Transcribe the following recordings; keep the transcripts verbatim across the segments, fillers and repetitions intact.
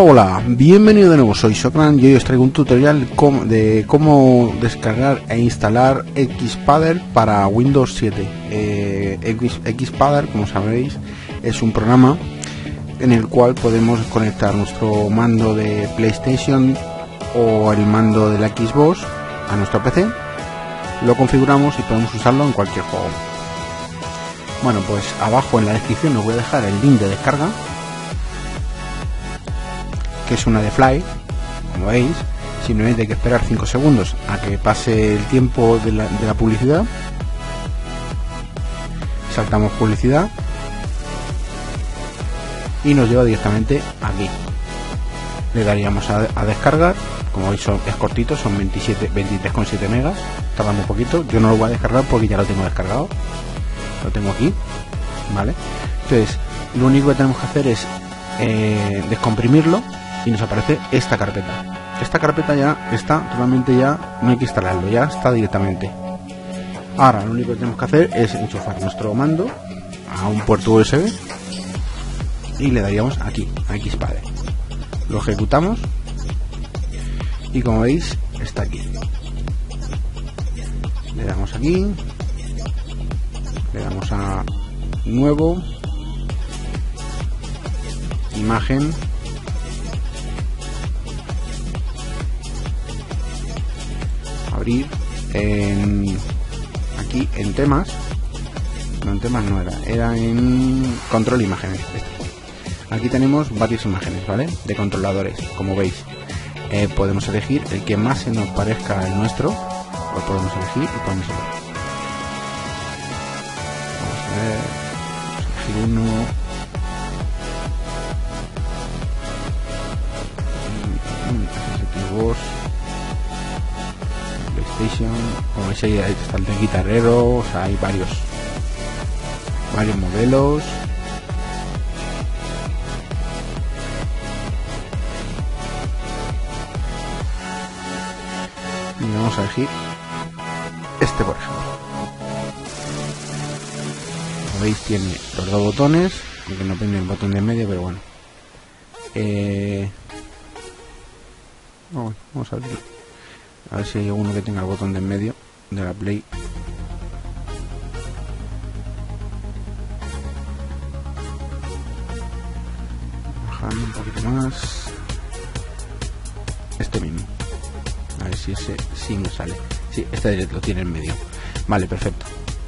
Hola, bienvenido de nuevo, soy Socran y hoy os traigo un tutorial de cómo descargar e instalar Xpadder para Windows siete. eh, Xpadder, como sabéis, es un programa en el cual podemos conectar nuestro mando de PlayStation o el mando de la Xbox a nuestro P C, lo configuramos y podemos usarlo en cualquier juego. Bueno, pues abajo en la descripción os voy a dejar el link de descarga, que es una de Fly, como veis. Simplemente hay que esperar cinco segundos a que pase el tiempo de la, de la publicidad. Saltamos publicidad y nos lleva directamente aquí. Le daríamos a, a descargar. Como veis, son, es cortito, son veintisiete, veintitrés coma siete megas, tarda un poquito. Yo no lo voy a descargar porque ya lo tengo descargado, lo tengo aquí, vale. Entonces lo único que tenemos que hacer es eh, descomprimirlo y nos aparece esta carpeta. Esta carpeta ya está totalmente, ya no hay que instalarlo, ya está directamente. Ahora lo único que tenemos que hacer es enchufar nuestro mando a un puerto U S B y le daríamos aquí a Xpadder. Lo ejecutamos y como veis está aquí. Le damos aquí, le damos a nuevo, imagen, abrir, en aquí en temas, no en temas no era, era en control imágenes. Aquí tenemos varias imágenes, ¿vale? De controladores, como veis. Eh, podemos elegir el que más se nos parezca al nuestro, lo podemos elegir y podemos ver. Vamos a ver, vamos a elegir uno. Xbox, PlayStation, como veis ahí está el de guitarrero, o sea, hay varios, varios modelos. Y vamos a elegir este, por ejemplo. Como veis tiene los dos botones, aunque no tiene el botón de en medio, pero bueno. Eh... Oh, vamos a ver, a ver si hay alguno que tenga el botón de en medio de la Play. Bajando un poquito más. Este mismo. A ver si ese sí me sale. Sí, este lo tiene en medio. Vale, perfecto.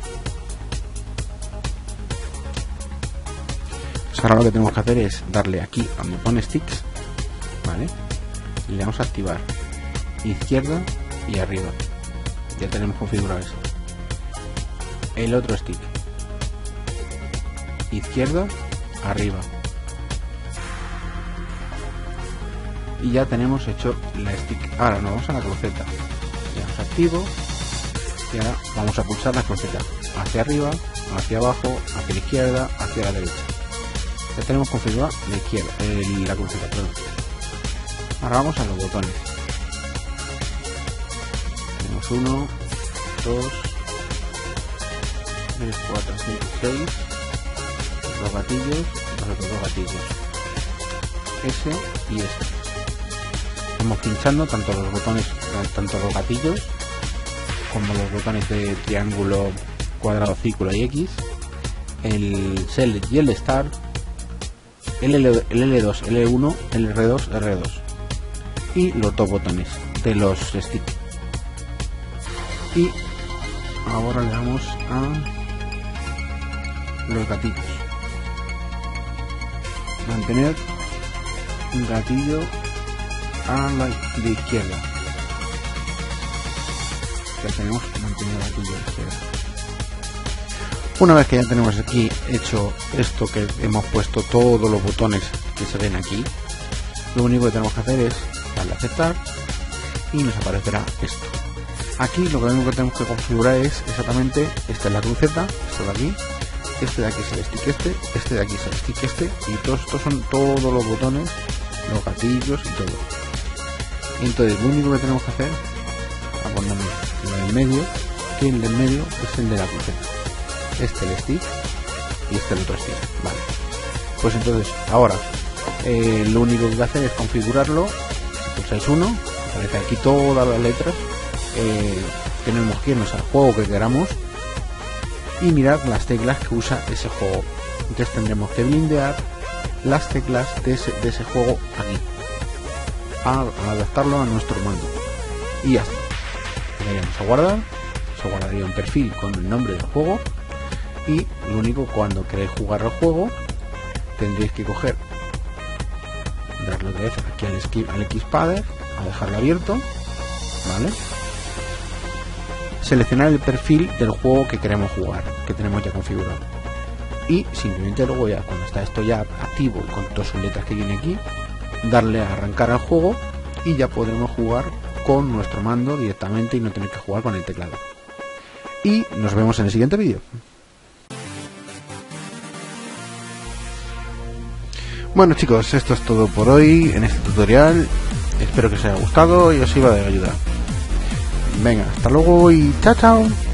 Pues ahora lo que tenemos que hacer es darle aquí a donde pone sticks, ¿vale? Y le damos a activar izquierda y arriba. Ya tenemos configurado eso. El otro stick, izquierda, arriba. Y ya tenemos hecho la stick. Ahora nos vamos a la cruceta, le damos activo y ahora vamos a pulsar la cruceta hacia arriba, hacia abajo, hacia la izquierda, hacia la derecha. Ya tenemos configurada la izquierda, eh, la cruceta, perdón. Ahora vamos a los botones. Tenemos uno, dos, tres, cuatro, cinco, seis. Los gatillos, los otros dos gatillos. Ese y este. Estamos pinchando tanto los botones, tanto los gatillos como los botones de triángulo, cuadrado, círculo y X. El Select y el Start. El L dos, L uno, el R dos, R dos. Y los dos botones de los sticks. Y ahora le damos a los gatillos. Mantener un gatillo a la de izquierda. Ya tenemos mantenido el gatillo de izquierda. Una vez que ya tenemos aquí hecho esto, que hemos puesto todos los botones que se ven aquí, lo único que tenemos que hacer es darle a aceptar y nos aparecerá esto. Aquí lo único que tenemos que configurar es exactamente, esta es la cruceta, esto de aquí, este de aquí es el stick este, este de aquí es el stick este, y todos estos son todos los botones, los gatillos y todo. Entonces lo único que tenemos que hacer, a ponerme lo del medio, que el del medio es el de la cruceta, este el stick y este el otro stick, vale. Pues entonces ahora Eh, lo único que hay que hacer es configurarlo. Pulsáis uno, aparece aquí todas las letras. Eh, tenemos que irnos al juego que queramos y mirar las teclas que usa ese juego. Entonces tendremos que blindear las teclas de ese, de ese juego aquí, a, a adaptarlo a nuestro mando, y ya está. Le daríamos a guardar, se guardaría un perfil con el nombre del juego, y lo único, cuando queréis jugar al juego tendréis que coger, darle otra vez aquí al, esqui, al Xpadder, a dejarlo abierto, ¿vale? Seleccionar el perfil del juego que queremos jugar, que tenemos ya configurado, y simplemente luego, ya cuando está esto ya activo con todas sus letras que viene aquí, darle a arrancar al juego y ya podremos jugar con nuestro mando directamente y no tener que jugar con el teclado. Y nos vemos en el siguiente vídeo. Bueno chicos, esto es todo por hoy en este tutorial. Espero que os haya gustado y os sirva de ayuda. Venga, hasta luego y chao chao.